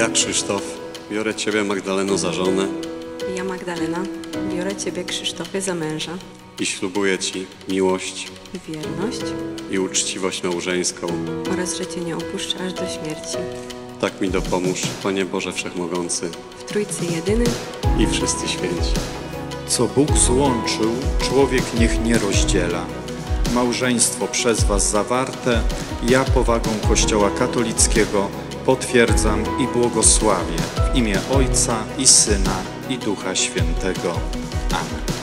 Ja, Krzysztof, biorę Ciebie, Magdaleno, za żonę Ja, Magdalena, biorę Ciebie, Krzysztofie, za męża, i ślubuję Ci miłość wierność i uczciwość małżeńską. oraz, że Cię nie opuszczę aż do śmierci. Tak mi dopomóż, Panie Boże Wszechmogący W Trójcy jedyny, i wszyscy święci. Co Bóg złączył, człowiek niech nie rozdziela. Małżeństwo przez Was zawarte, ja powagą Kościoła katolickiego potwierdzam i błogosławię w imię Ojca i Syna i Ducha Świętego. Amen.